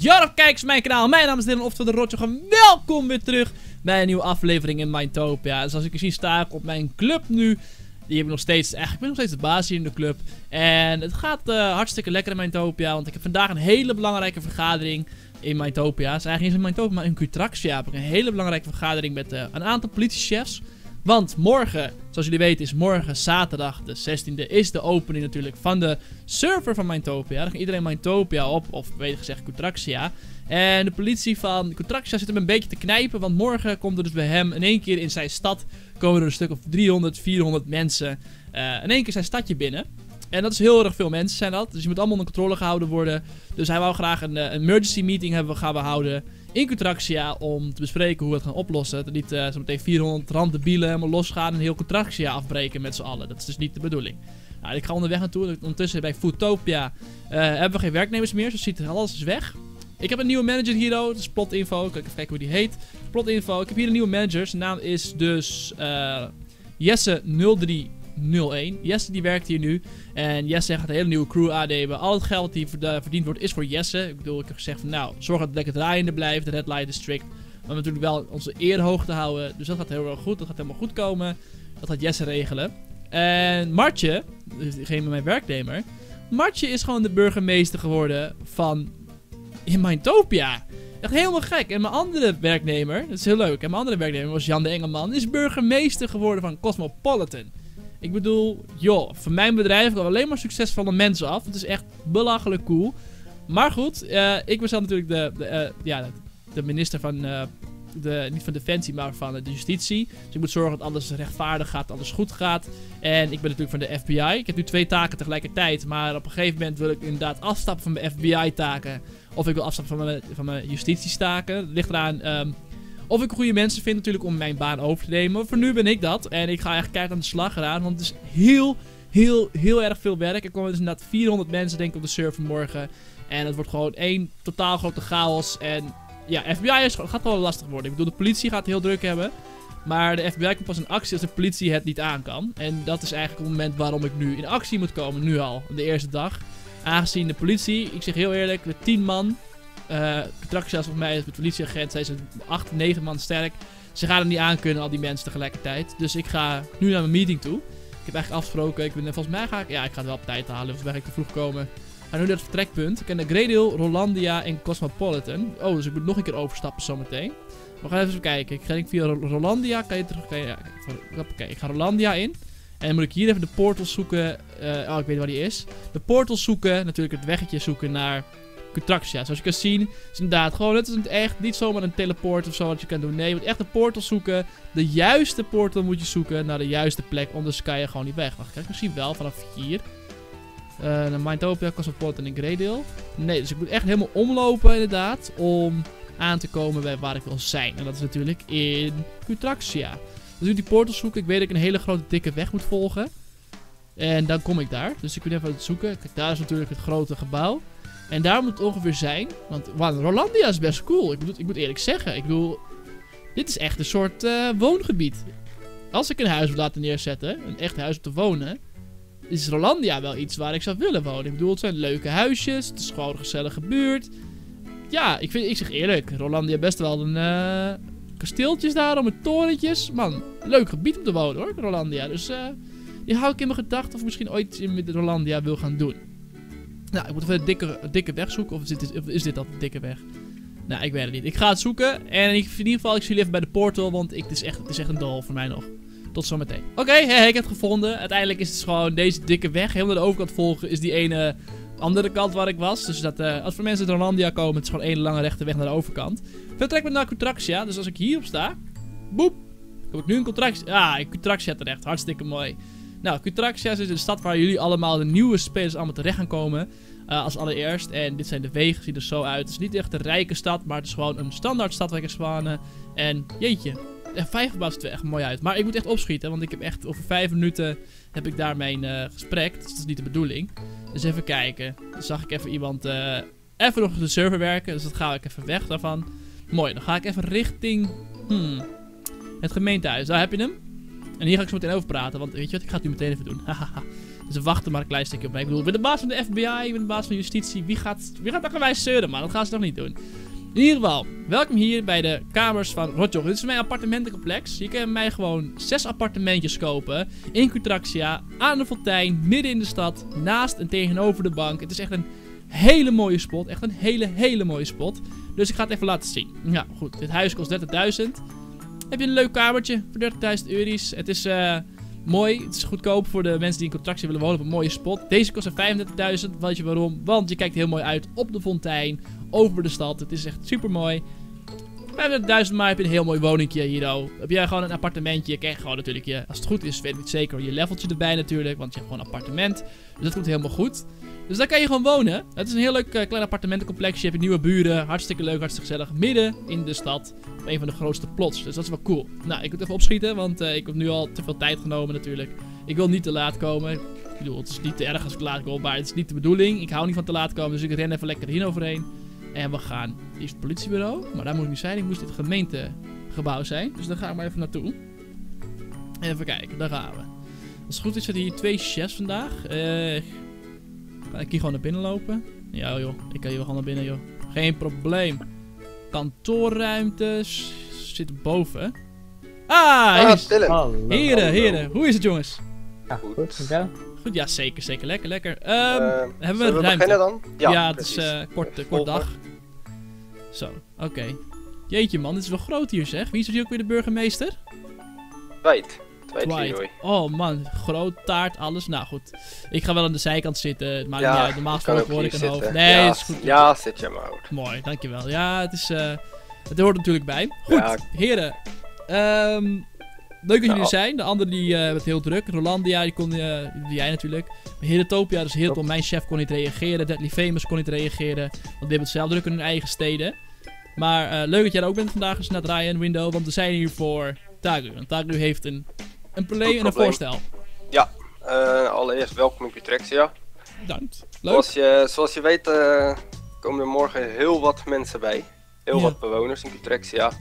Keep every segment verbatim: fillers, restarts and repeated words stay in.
Yo, kijkers van mijn kanaal. Mijn naam is Dylan, oftewel de Rotjoch. Welkom weer terug bij een nieuwe aflevering in Minetopia. Zoals ik zie sta ik op mijn club nu. Die heb ik nog steeds, eigenlijk ben ik nog steeds de baas hier in de club. En het gaat uh, hartstikke lekker in Minetopia. Want ik heb vandaag een hele belangrijke vergadering in Minetopia. Het is eigenlijk niet in Minetopia, maar in Cutraxia heb ik een hele belangrijke vergadering met uh, een aantal politiechefs. Want morgen, zoals jullie weten, is morgen zaterdag de zestiende, is de opening natuurlijk van de server van Minetopia. Dan gaat iedereen Minetopia op, of beter gezegd Cutraxia. En de politie van Cutraxia zit hem een beetje te knijpen, want morgen komt er dus bij hem in één keer in zijn stad, komen er een stuk of driehonderd, vierhonderd mensen uh, in één keer zijn stadje binnen. En dat is heel erg veel mensen zijn dat, dus je moet allemaal onder controle gehouden worden. Dus hij wou graag een, een emergency meeting hebben, gaan we houden in Cutraxia om te bespreken hoe we het gaan oplossen. Dat niet uh, zometeen vierhonderd randdebielen helemaal losgaan en heel Cutraxia afbreken met z'n allen. Dat is dus niet de bedoeling. Nou, ik ga onderweg naartoe. Ondertussen bij Foodtopia uh, hebben we geen werknemers meer. Zo ziet het, alles is weg. Ik heb een nieuwe manager hier. Dat is Plotinfo. Ik ga even kijken hoe die heet. Plotinfo. Ik heb hier een nieuwe manager. Zijn naam is dus uh, Jesse nul drie nul een. Jesse die werkt hier nu. En Jesse gaat een hele nieuwe crew aannemen. Al het geld die verdiend wordt is voor Jesse. Ik bedoel, ik heb gezegd van nou, zorg dat het lekker draaiende blijft. De Red Light District. Maar we natuurlijk wel onze eer hoog te houden. Dus dat gaat heel erg goed. Dat gaat helemaal goed komen. Dat gaat Jesse regelen. En Martje, degene mijn werknemer. Martje is gewoon de burgemeester geworden van in Minetopia. Echt helemaal gek. En mijn andere werknemer, dat is heel leuk. En mijn andere werknemer was Jan de Engelman. Is burgemeester geworden van Cosmopolitan. Ik bedoel, joh, voor mijn bedrijf komen alleen maar succesvolle mensen af. Het is echt belachelijk cool. Maar goed, uh, ik ben zelf natuurlijk de, de, uh, ja, de minister van, uh, de, niet van Defensie, maar van de Justitie. Dus ik moet zorgen dat alles rechtvaardig gaat, alles goed gaat. En ik ben natuurlijk van de F B I. Ik heb nu twee taken tegelijkertijd. Maar op een gegeven moment wil ik inderdaad afstappen van mijn F B I-taken. Of ik wil afstappen van mijn, van mijn justitiestaken. Het ligt eraan um, of ik goede mensen vind natuurlijk om mijn baan over te nemen. Maar voor nu ben ik dat. En ik ga eigenlijk keihard aan de slag eraan. Want het is heel, heel, heel erg veel werk. Er komen dus inderdaad vierhonderd mensen denk ik op de server morgen. En het wordt gewoon één totaal grote chaos. En ja, F B I is, gaat wel lastig worden. Ik bedoel, de politie gaat het heel druk hebben. Maar de F B I komt pas in actie als de politie het niet aan kan. En dat is eigenlijk het moment waarom ik nu in actie moet komen. Nu al, de eerste dag. Aangezien de politie, ik zeg heel eerlijk, de tien man. Uh, Cutraxia volgens mij is de politieagent. Zij zijn acht, negen man sterk. Ze gaan er niet aan kunnen, al die mensen tegelijkertijd. Dus ik ga nu naar mijn meeting toe. Ik heb eigenlijk afgesproken. Ik ben, volgens mij ga ik, ja, ik ga het wel op tijd halen. Volgens mij ga ik te vroeg komen. Maar nu naar het vertrekpunt. Ik ken de Greedale, Rolandia en Cosmopolitan. Oh, dus ik moet nog een keer overstappen zometeen. We gaan even kijken. Ik ga denk via Rolandia. Kan je terug... Kan je, ja, Oké, ik ga Rolandia in. En dan moet ik hier even de portal zoeken. Uh, oh, ik weet waar die is. De portal zoeken. Natuurlijk het weggetje zoeken naar Cutraxia. Zoals je kan zien. Is inderdaad gewoon. Het is echt niet zomaar een teleport of zo wat je kan doen. Nee, je moet echt een portal zoeken. De juiste portal moet je zoeken. Naar de juiste plek. Anders kan je gewoon niet weg. Wacht, kijk, misschien wel vanaf hier. Uh, naar Minetopia, Cosmopolitan en Greedale. Nee, dus ik moet echt helemaal omlopen inderdaad. Om aan te komen bij waar ik wil zijn. En dat is natuurlijk in Cutraxia. Dus ik die portal zoeken. Ik weet dat ik een hele grote dikke weg moet volgen. En dan kom ik daar. Dus ik moet even het zoeken. Kijk, daar is natuurlijk het grote gebouw. En daar moet het ongeveer zijn. Want wow, Rolandia is best cool. Ik, bedoel, ik moet eerlijk zeggen. Ik bedoel, dit is echt een soort uh, woongebied. Als ik een huis wil laten neerzetten. Een echt huis om te wonen. Is Rolandia wel iets waar ik zou willen wonen. Ik bedoel, het zijn leuke huisjes. Het is gewoon een gezellige buurt. Ja, ik, vind, ik zeg eerlijk. Rolandia best wel een... Uh, kasteeltjes daarom, met torentjes. Man, leuk gebied om te wonen hoor, Rolandia. Dus uh, die hou ik in mijn gedachten of ik misschien ooit in met Rolandia wil gaan doen. Nou, ik moet even een dikke, een dikke weg zoeken. Of is dit, of is dit al een dikke weg? Nou, ik weet het niet. Ik ga het zoeken. En in ieder geval, ik zie jullie even bij de portal. Want ik, het, is echt, het is echt een doel voor mij nog. Tot zometeen. Oké, okay, hey, ik heb het gevonden. Uiteindelijk is het gewoon deze dikke weg. Helemaal naar de overkant volgen is die ene andere kant waar ik was. Dus dat, uh, als voor mensen uit Rolandia komen, het is gewoon één lange rechte weg naar de overkant. Vertrek met naar Cutraxia. Dus als ik hierop sta, boep, kom ik nu in Cutraxia. Ah, in Cutraxia terecht. Hartstikke mooi. Nou, Cutraxia is de stad waar jullie allemaal, de nieuwe spelers, allemaal terecht gaan komen. Uh, als allereerst. En dit zijn de wegen, ziet er zo uit. Het is niet echt een rijke stad, maar het is gewoon een standaard stad waar ik kan spannen. En jeetje. En vijf gebouwen ziet er echt mooi uit. Maar ik moet echt opschieten, want ik heb echt over vijf minuten heb ik daar mijn uh, gesprek. Dus dat is niet de bedoeling. Dus even kijken. Dan zag ik even iemand uh, even nog op de server werken. Dus dat ga ik even weg daarvan. Mooi, dan ga ik even richting hmm, het gemeentehuis. Daar heb je hem. En hier ga ik zo meteen over praten. Want weet je wat, ik ga het nu meteen even doen. Hahaha. Dus we wachten maar een klein stukje op mij. Ik bedoel, ik ben de baas van de F B I, ik ben de baas van justitie. Wie gaat, wie gaat daar wijs zeuren, man? Dat gaan ze nog niet doen. In ieder geval, welkom hier bij de kamers van Rotjoch. Dit is mijn appartementencomplex. Je kan mij gewoon zes appartementjes kopen. In Cutraxia, aan de fontein, midden in de stad, naast en tegenover de bank. Het is echt een hele mooie spot. Echt een hele, hele mooie spot. Dus ik ga het even laten zien. Ja, goed. Dit huis kost dertigduizend. Heb je een leuk kamertje voor dertigduizend euro's. Het is uh, mooi. Het is goedkoop voor de mensen die in Cutraxia willen wonen op een mooie spot. Deze kost vijfendertigduizend. Weet je waarom? Want je kijkt heel mooi uit op de fontein. Over de stad. Het is echt super mooi. vijfendertigduizend maar heb je een heel mooi woningje hier. Oh. Heb jij gewoon een appartementje. Je krijgt gewoon natuurlijk je, als het goed is, weet ik niet zeker, je leveltje erbij natuurlijk. Want je hebt gewoon een appartement. Dus dat komt helemaal goed. Dus daar kan je gewoon wonen. Het is een heel leuk uh, klein appartementencomplex. Je hebt nieuwe buren. Hartstikke leuk, hartstikke gezellig. Midden in de stad. Op een van de grootste plots. Dus dat is wel cool. Nou, ik moet even opschieten. Want uh, ik heb nu al te veel tijd genomen natuurlijk. Ik wil niet te laat komen. Ik bedoel, het is niet te erg als ik laat kom. Maar het is niet de bedoeling. Ik hou niet van te laat komen. Dus ik ren even lekker hier overheen. En we gaan. Hier is het politiebureau. Maar daar moet ik niet zijn. Ik moest dit gemeentegebouw zijn. Dus daar gaan we maar even naartoe. Even kijken. Daar gaan we. Als het goed is zitten hier twee chefs vandaag. Eh... Kan ik hier gewoon naar binnen lopen? Ja joh, ik kan hier wel gewoon naar binnen joh. Geen probleem. Kantoorruimtes zitten boven. Ah, hier is... Heren, heren. Hoe is het jongens? Ja, goed. Goed, ja. Goed, ja zeker, zeker. Lekker, lekker. Um, uh, hebben we we ruimte? beginnen dan? Ja, ja het is uh, kort, uh, kort dag. Zo, oké. Okay. Jeetje man, dit is wel groot hier zeg. Wie is er hier ook weer de burgemeester? Dwight. Dwight. Oh man, groot, taart, alles. Nou goed, ik ga wel aan de zijkant zitten. Het maakt ja, niet uit. Normaal gesproken word ik een hoofd. Nee, ja, het is goed. Ja, zit je maar goed. Mooi, dankjewel. Ja, het is, uh, het hoort natuurlijk bij. Goed, ja. Heren. Um, leuk dat jullie er zijn. De anderen die uh, het heel druk. Rolandia, die kon uh, die jij natuurlijk. Heretopia, dus heel tof. Mijn chef kon niet reageren. Deadly Famous kon niet reageren. Want die hebben het zelf druk in hun eigen steden. Maar uh, leuk dat jij er ook bent vandaag. Dus naar Ryan Window. Want we zijn hier voor Tagu. Want Tagu heeft een... Een probleem en een voorstel. Ja, uh, allereerst welkom in Cutraxia. Bedankt. Leuk. Zoals je, zoals je weet uh, komen er morgen heel wat mensen bij. Heel ja. wat bewoners in Cutraxia.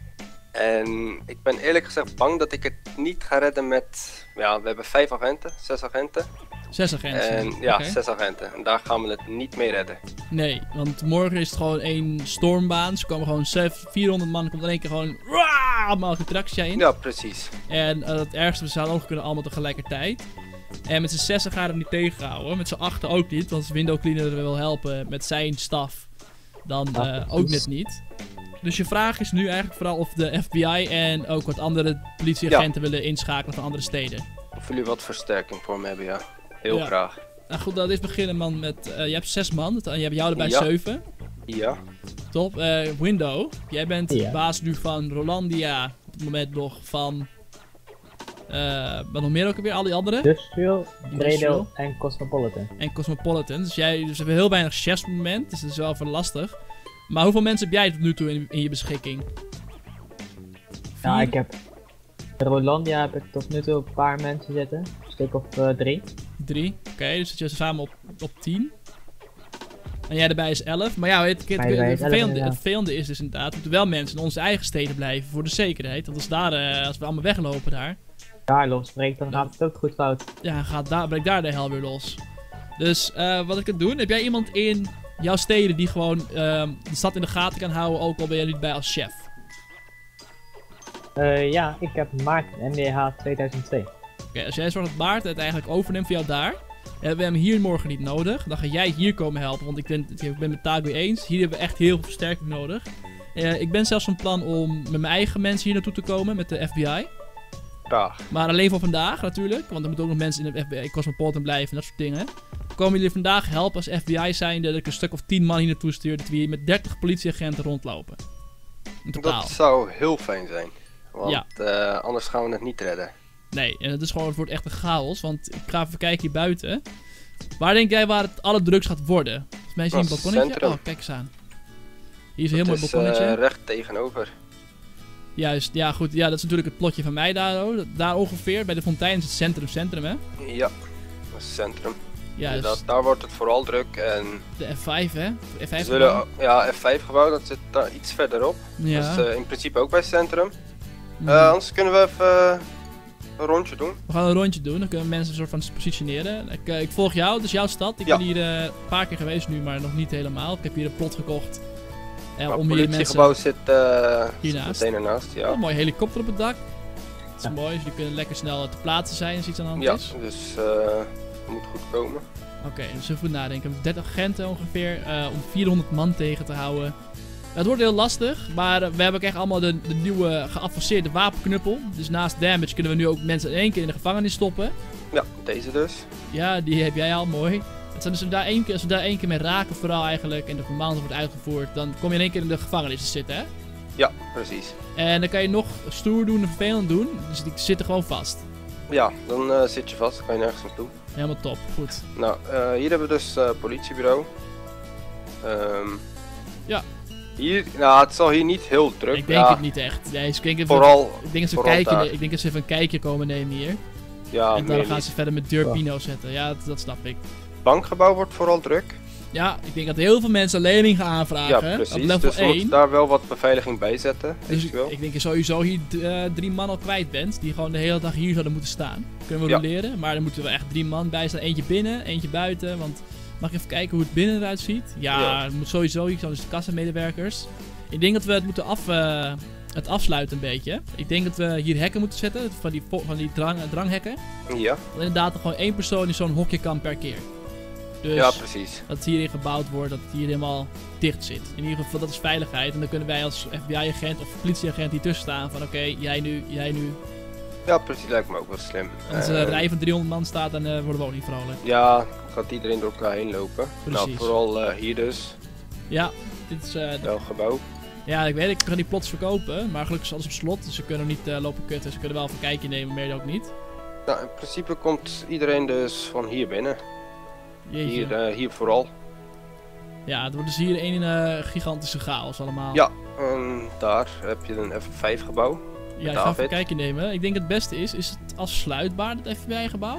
En ik ben eerlijk gezegd bang dat ik het niet ga redden met... Ja, we hebben vijf agenten, zes agenten. Zes agenten? En, ja, okay. zes agenten. En daar gaan we het niet mee redden. Nee, want morgen is het gewoon één stormbaan. Ze komen gewoon vierhonderd man, komt in één keer gewoon... allemaal Cutraxia in. Ja, precies. En uh, het ergste, we zouden ook kunnen allemaal tegelijkertijd. En met z'n zessen gaan we niet tegenhouden. Met z'n achten ook niet, want als Window Cleaner wil helpen met zijn staf, dan uh, ook net niet. Dus je vraag is nu eigenlijk vooral of de F B I en ook wat andere politieagenten ja. willen inschakelen van andere steden. Of jullie wat versterking voor me hebben, ja. Heel ja. graag. Nou goed, dat is beginnen man met, uh, je hebt zes man, je hebt jou erbij ja. zeven. Ja. Top. Uh, Window, jij bent ja. baas nu van Rolandia, op het moment nog van... Uh, wat nog meer ook weer, al die andere? Industrial, Dredo en Cosmopolitan. En Cosmopolitan. Dus jij, dus we hebben heel weinig chefs op het moment, dus dat is wel even lastig. Maar hoeveel mensen heb jij tot nu toe in, in je beschikking? Ja, nou, ik heb... In Rolandia heb ik tot nu toe een paar mensen zitten. Een stuk of uh, drie. Drie, oké, okay, dus zit je samen op, op tien. En jij erbij is elf. Maar ja, het, het, het, het, vervelende, het vervelende is dus inderdaad, we moeten wel mensen in onze eigen steden blijven voor de zekerheid. Want als, daar, uh, als we allemaal weglopen daar... Daar los breekt, dan gaat het ook goed fout. Ja, gaat daar, breekt daar de hel weer los. Dus uh, wat ik kan doen, heb jij iemand in jouw steden die gewoon uh, de stad in de gaten kan houden, ook al ben jij niet bij als chef? Uh, ja, ik heb Maarten, M D H tweeduizend twee. Oké, okay, als jij zorgt dat Maarten het eigenlijk overneemt voor jou daar, en we hebben hem hier morgen niet nodig, dan ga jij hier komen helpen, want ik ben, ik ben met Tagu eens, hier hebben we echt heel veel versterking nodig. Uh, ik ben zelfs van plan om met mijn eigen mensen hier naartoe te komen, met de F B I. Dag. Maar alleen voor vandaag natuurlijk, want er moeten ook nog mensen in de F B I Cosmopolitan blijven en dat soort dingen. Komen jullie vandaag helpen als F B I zijnde dat ik een stuk of tien man hier naartoe stuur, dat we hier met dertig politieagenten rondlopen. In totaal. Dat zou heel fijn zijn, want ja. uh, anders gaan we het niet redden. Nee, en het is gewoon, het wordt echt een chaos, want ik ga even kijken hier buiten. Waar denk jij waar het alle drugs gaat worden? Volgens mij zie je een balkonnetje. Centrum. Oh, kijk eens aan. Hier is een heel mooi balkonnetje. Uh, recht tegenover. Juist, ja goed, ja dat is natuurlijk het plotje van mij daar, oh. Daar ongeveer, bij de fontein is het centrum, centrum hè? Ja, dat is het centrum. Ja, dus daar wordt het vooral druk en... De F vijf hè? F vijf we zullen, ja, F vijf gebouw, dat zit daar iets verderop. Ja. Dat is uh, in principe ook bij het centrum. Uh, anders kunnen we even een rondje doen. We gaan een rondje doen, dan kunnen mensen een soort van positioneren. Ik, uh, ik volg jou, dus jouw stad. Ik Ja. ben hier uh, een paar keer geweest nu, maar nog niet helemaal. Ik heb hier een plot gekocht. Uh, Maar om het hier politiegebouw mensen... zit uh, Hiernaast. meteen ernaast, ja. Oh, een mooi helikopter op het dak. Dat is Ja. mooi, dus die kunnen lekker snel te plaatsen zijn als iets aan de hand Ja, is. dus uh, het moet goed komen. Oké, dus even goed nadenken. We hebben dertig agenten ongeveer uh, om vierhonderd man tegen te houden. Het wordt heel lastig, maar uh, we hebben ook echt allemaal de, de nieuwe geavanceerde wapenknuppel. Dus naast damage kunnen we nu ook mensen in één keer in de gevangenis stoppen. Ja, deze dus. Ja, die heb jij al, mooi. Het zijn dus daar één keer, als we daar één keer mee raken vooral eigenlijk en de commando wordt uitgevoerd, dan kom je in één keer in de gevangenis te zitten, hè? Ja, precies. En dan kan je nog stoer doen en vervelend doen, dus die zitten gewoon vast. Ja, dan uh, zit je vast, dan kan je nergens naartoe. Helemaal top, goed. Nou, uh, hier hebben we dus het uh, politiebureau. Um, Ja. Hier, nou, het is al hier niet heel druk. Ik denk ja, het niet echt. Nee, ik denk even, Vooral, ik denk dat ze vooral kijken, daar. ik denk dat ze even een kijkje komen nemen hier. ja, en dan meer gaan niet. ze verder met Durpino zetten. Ja, dat, dat snap ik. Het bankgebouw wordt vooral druk. Ja, ik denk dat heel veel mensen lening gaan aanvragen. Ja, Op precies. level Dus we één. moeten daar wel wat beveiliging bij zetten. Dus ik, eventueel. ik denk dat je sowieso hier d- uh, drie man al kwijt bent. Die gewoon de hele dag hier zouden moeten staan. Kunnen we Ja. roleren. Maar dan moeten we echt drie man bij staan. Eentje binnen, eentje buiten. Want mag ik even kijken hoe het binnen eruit ziet? Ja, Ja. het moet sowieso. Hier zijn dus de kassamedewerkers. Ik denk dat we het moeten af, uh, het afsluiten een beetje. Ik denk dat we hier hekken moeten zetten. Van die, vo- van die drang, dranghekken. Ja, Dat inderdaad er gewoon één persoon in zo'n hokje kan per keer. Dus ja, precies. dat het hierin gebouwd wordt, dat het hier helemaal dicht zit. In ieder geval, dat is veiligheid. En dan kunnen wij als F B I-agent of politieagent hier tussen staan van oké, jij nu, jij nu. Ja, precies. Lijkt me ook wel slim. Als er een Ehm, rij van driehonderd man staat, dan uh, worden we ook niet vrolijk. Ja, gaat iedereen door elkaar heen lopen. Precies. Nou, vooral uh, hier dus. Ja, dit is... Uh, d- Wel gebouw. ja, ik weet, ik kan die plots verkopen. Maar gelukkig is alles op slot, dus ze kunnen niet uh, lopen kutten. Ze kunnen wel even een kijkje nemen, meer ook niet. Nou, in principe komt iedereen dus van hier binnen. Jeetje. Hier, uh, hier vooral. Ja, het wordt dus hier een uh, gigantische chaos allemaal. Ja, en daar heb je een F vijf gebouw. ja ik ga even een David. kijkje nemen. Ik denk het beste is, is het afsluitbaar, het F B I-gebouw?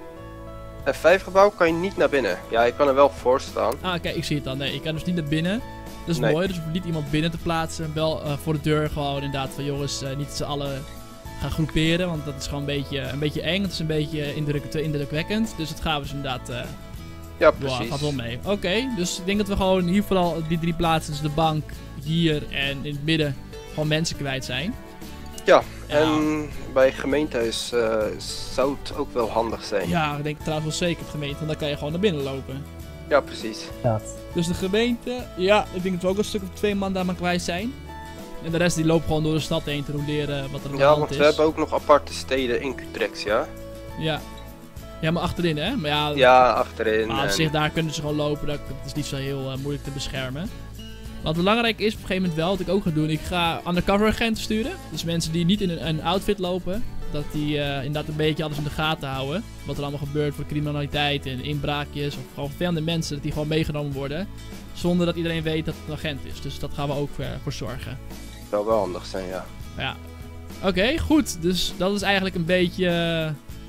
F vijf gebouw kan je niet naar binnen. Ja, je kan er wel voor staan. Ah, kijk, ik zie het dan. Nee, ik kan dus niet naar binnen. Dat is Nee. mooi, dus we hoeven niet iemand binnen te plaatsen. Wel uh, voor de deur gewoon inderdaad van jongens, uh, niet z'n allen gaan groeperen. Want dat is gewoon een beetje, een beetje eng. Het is een beetje indruk, te indrukwekkend. Dus dat gaan we dus inderdaad... Uh, Ja, wow, precies. gaat wel mee. Oké, okay, dus ik denk dat we gewoon hier vooral die drie plaatsen, dus de bank, hier en in het midden, gewoon mensen kwijt zijn. Ja, Ja. en bij gemeentehuis uh, zou het ook wel handig zijn. Ja, ik denk trouwens wel zeker het gemeente, want dan kan je gewoon naar binnen lopen. Ja, precies. Dat. Dus de gemeente, ja, ik denk dat we ook een stuk of twee man daar maar kwijt zijn. En de rest die loopt gewoon door de stad heen te roleren wat er aan de Ja, hand want is. we hebben ook nog aparte steden in Utrecht, ja. Ja. Ja, maar achterin hè? Maar ja, Ja, achterin. maar op en- zich daar kunnen ze gewoon lopen, dat dat is niet zo heel uh, moeilijk te beschermen. Wat belangrijk is op een gegeven moment wel, wat ik ook ga doen, ik ga undercover agenten sturen. Dus mensen die niet in een, een outfit lopen, dat die uh, inderdaad een beetje alles in de gaten houden. Wat er allemaal gebeurt voor criminaliteit en inbraakjes of gewoon vervelende mensen, dat die gewoon meegenomen worden. Zonder dat iedereen weet dat het een agent is. Dus dat gaan we ook uh, voor zorgen. zou wel handig zijn, ja. Ja. Oké, okay, goed. Dus dat is eigenlijk een beetje uh,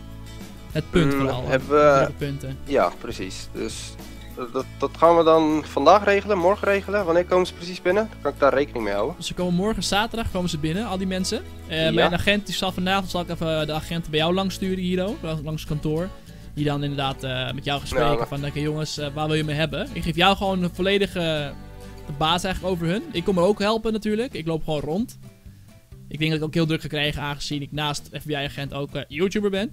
het punt Mm, vooral. hebben we- Belangrijke punten. Ja, precies. Dus dat- dat, dat gaan we dan vandaag regelen, morgen regelen. Wanneer komen ze precies binnen? Dan kan ik daar rekening mee houden. Dus ze komen morgen zaterdag komen ze binnen, al die mensen. Uh, Ja. Mijn agent die zal vanavond zal ik even de agenten bij jou langs sturen hier ook, langs het kantoor. Die dan inderdaad uh, met jou gaan spreken Ja, maar- van, oké jongens, uh, waar wil je me hebben? Ik geef jou gewoon een volledige de baas eigenlijk over hun. Ik kom er ook helpen natuurlijk, ik loop gewoon rond. Ik denk dat ik ook heel druk ga krijgen aangezien ik naast F B I-agent ook uh, YouTuber ben.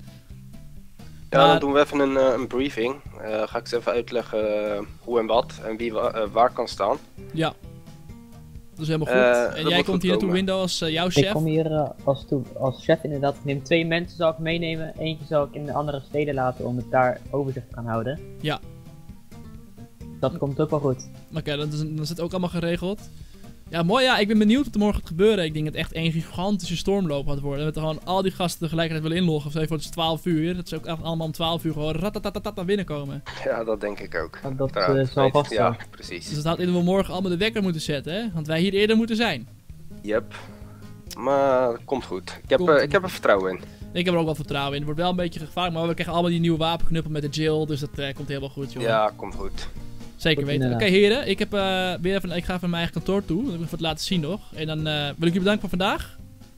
Ja, Maar- dan doen we even een, eh, een briefing. Eh, ga ik ze even uitleggen eh, hoe en wat en wie wa- eh, waar kan staan. Ja. Dat is helemaal Eh, goed. dat en jij moet komt goed hier naartoe, komen. Windows, als uh, jouw Ik chef. kom hier uh, als, toe, als chef inderdaad. Ik neem twee mensen zal ik meenemen. Eentje zal ik in de andere steden laten om het daar overzicht te gaan houden. Ja. Dat komt ook wel goed. Oké, okay, dan, is- dan is het ook allemaal geregeld. Ja, mooi. Ja, ik ben benieuwd wat er morgen gaat gebeuren. Ik denk dat het echt één gigantische stormloop gaat worden. Dat er gewoon al die gasten tegelijkertijd willen inloggen. Of voor het is twaalf uur. Dat ze ook echt allemaal om twaalf uur gewoon ratatatatata naar binnen komen. Ja, dat denk ik ook. Want dat uh, Trouwens, zal weet- vast Ja, zijn. precies. Dus dat houdt in dat we morgen allemaal de wekker moeten zetten, hè? Want wij hier eerder moeten zijn. Yep. Maar dat komt goed. Ik heb, Komt eh, goed. ik heb er vertrouwen in. Ik heb er ook wel vertrouwen in. Het wordt wel een beetje gevaarlijk, maar we krijgen allemaal die nieuwe wapenknuppel met de Jill. Dus dat eh, komt helemaal goed, joh. Ja, komt goed. Zeker Goed, weten. Oké, inderdaad. heren. Ik, heb, eh, weer even, ik ga even naar mijn eigen kantoor toe. Dat heb ik even laten zien nog. En dan uh, wil ik jullie bedanken voor vandaag.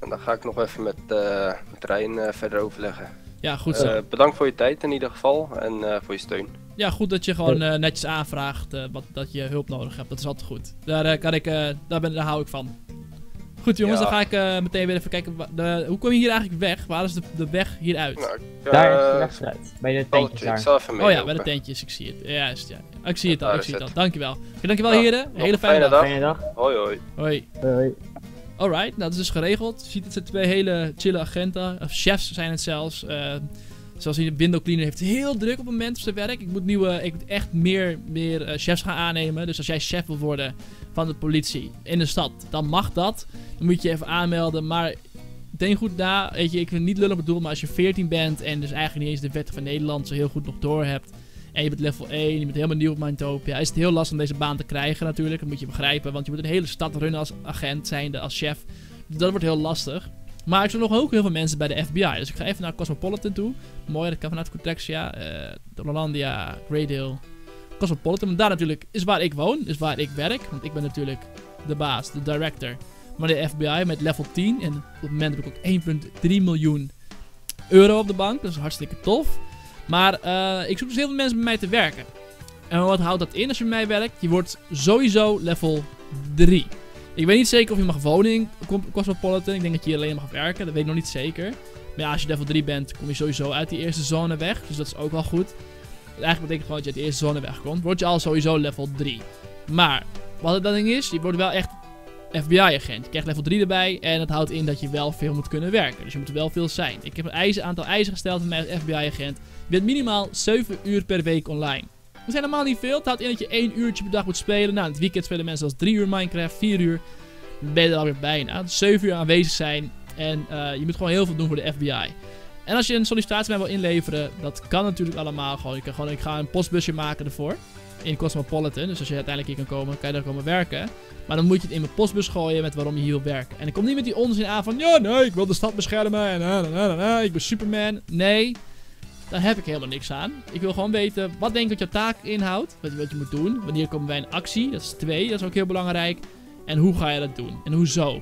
En dan ga ik nog even met, uh, met Rijn uh, verder overleggen. Ja, goed zo. Uh, bedankt voor je tijd in ieder geval en uh, voor je steun. Ja, goed dat je gewoon uh, netjes aanvraagt uh, wat, dat je hulp nodig hebt. Dat is altijd goed. Daar, uh, kan ik, uh, daar, ben, daar hou ik van. Goed jongens, ja. Dan ga ik uh, meteen weer even kijken. De, hoe kom je hier eigenlijk weg? Waar is de, de weg hieruit? Nou, uh, daar is de weg vooruit. Bij de tentjes daar. Ik zal even mee oh ja, lopen. bij de tentjes. Ik zie het. Juist, ja. Ik zie het ja, al, ik zie het al. Dankjewel. Ja, dankjewel ja, heren. Hele fijne, fijne dag. dag. Fijne dag. Hoi hoi. Hoi. Hoi. Alright, nou dat is dus geregeld. Je ziet het zijn twee hele chille agenten. Of chefs zijn het zelfs. Uh, zoals hier de window cleaner heeft heel druk op het moment op zijn werk. Ik moet, nieuwe, ik moet echt meer, meer uh, chefs gaan aannemen. Dus als jij chef wil worden van de politie in de stad, dan mag dat. Dan moet je je even aanmelden. Maar denk goed na. Weet je, ik vind het niet lullig bedoeld, maar als je veertien bent en dus eigenlijk niet eens de wetten van Nederland zo heel goed nog door hebt. En je bent level één, je bent helemaal nieuw op Mindtopia. Is het heel lastig om deze baan te krijgen natuurlijk. Dat moet je begrijpen, want je moet een hele stad runnen als agent, zijnde als chef. Dus dat wordt heel lastig. Maar ik zie nog ook heel veel mensen bij de F B I. Dus ik ga even naar Cosmopolitan toe. Mooi, dat kan vanuit Cortexia, uh, Rolandia, Greydale, Cosmopolitan. Want daar natuurlijk is waar ik woon, is waar ik werk. Want ik ben natuurlijk de baas, de director. Maar de F B I met level tien. En op het moment heb ik ook één komma drie miljoen euro op de bank. Dat is hartstikke tof. Maar uh, ik zoek dus heel veel mensen bij mij te werken. En wat houdt dat in als je bij mij werkt? Je wordt sowieso level drie. Ik weet niet zeker of je mag wonen in Cosmopolitan. Ik denk dat je hier alleen mag werken. Dat weet ik nog niet zeker. Maar ja, als je level drie bent, kom je sowieso uit die eerste zone weg. Dus dat is ook wel goed. Eigenlijk betekent gewoon dat je uit de eerste zone wegkomt. Word je al sowieso level drie. Maar wat het dan ding is, je wordt wel echt F B I-agent. Je krijgt level drie erbij. En dat houdt in dat je wel veel moet kunnen werken. Dus je moet er wel veel zijn. Ik heb een eisen, aantal eisen gesteld met mij als F B I-agent. Je bent minimaal zeven uur per week online. Dat zijn helemaal niet veel. Het houdt in dat je één uurtje per dag moet spelen. Nou, in het weekend spelen mensen als drie uur Minecraft, vier uur. Dan ben je er alweer bijna. Dus zeven uur aanwezig zijn. En uh, je moet gewoon heel veel doen voor de F B I. En als je een sollicitatie bij wil inleveren, dat kan natuurlijk allemaal gewoon. Je kan gewoon, ik ga een postbusje maken ervoor. In Cosmopolitan. Dus als je uiteindelijk hier kan komen, kan je daar komen werken. Maar dan moet je het in mijn postbus gooien met waarom je hier wil werken. En ik kom niet met die onzin aan van, ja nee, ik wil de stad beschermen. En na, na, na, na, ik ben Superman. Nee. Daar heb ik helemaal niks aan. Ik wil gewoon weten, wat denk ik dat jouw taak inhoudt? Wat, wat je moet doen. Wanneer komen wij in actie? Dat is twee, dat is ook heel belangrijk. En hoe ga je dat doen? En hoezo?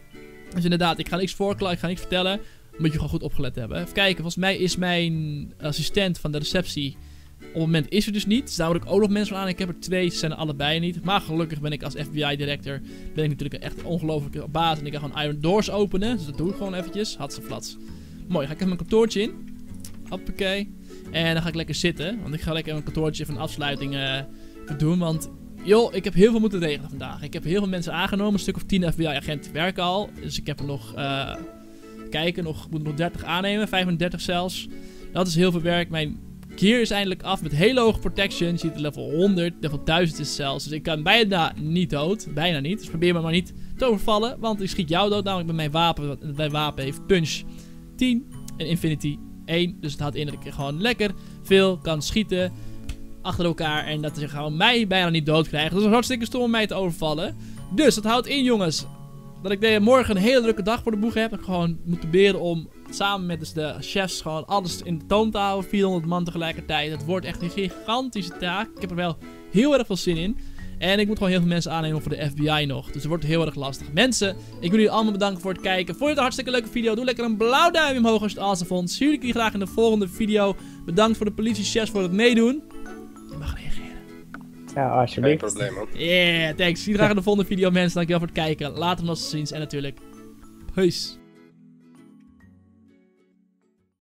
Dus inderdaad, ik ga niks voorklappen, ik ga niks vertellen. Moet je gewoon goed opgelet hebben. Even kijken, volgens mij is mijn assistent van de receptie op het moment is er dus niet. Dus daar word ik ook nog mensen van aan. Ik heb er twee, ze zijn er allebei niet. Maar gelukkig ben ik als F B I-director, ben ik natuurlijk echt een ongelofelijke baas. En ik kan gewoon Iron Doors openen. Dus dat doe ik gewoon eventjes. Hatse flats. Mooi, ga ik even mijn kantoortje in. Hoppakee. En dan ga ik lekker zitten. Want ik ga lekker mijn kantoortje van afsluiting uh, doen. Want, joh, ik heb heel veel moeten regelen vandaag. Ik heb heel veel mensen aangenomen. Een stuk of tien F B I-agenten werken al. Dus ik heb er nog, uh, kijken, nog, moet nog dertig aannemen. vijfendertig zelfs. Dat is heel veel werk. Mijn gear is eindelijk af met hele hoge protection. Je ziet het level honderd. Level duizend is zelfs. Dus ik kan bijna niet dood. Bijna niet. Dus probeer me maar niet te overvallen. Want ik schiet jou dood. Namelijk met mijn wapen. Mijn wapen heeft punch tien. En infinity één. Dus het houdt in dat ik gewoon lekker veel kan schieten achter elkaar. En dat ze gewoon mij bijna niet dood krijgen. Dus het is hartstikke stom om mij te overvallen. Dus dat houdt in, jongens, dat ik de, morgen een hele drukke dag voor de boeg heb. Ik gewoon moet proberen om samen met dus de chefs gewoon alles in de toon te houden. vierhonderd man tegelijkertijd. Het wordt echt een gigantische taak. Ik heb er wel heel erg veel zin in. En ik moet gewoon heel veel mensen aannemen voor de F B I nog. Dus het wordt heel erg lastig. Mensen, ik wil jullie allemaal bedanken voor het kijken. Vond je het een hartstikke leuke video? Doe lekker een blauw duimpje omhoog als je het awesome vond. Zie jullie graag in de volgende video. Bedankt voor de politiechefs voor het meedoen. Je mag reageren. Ja, alsjeblieft. Geen probleem, man. Yeah, thanks. Zie je graag in de volgende video, mensen. Dankjewel voor het kijken. Later nog eens ziens. En natuurlijk, peace.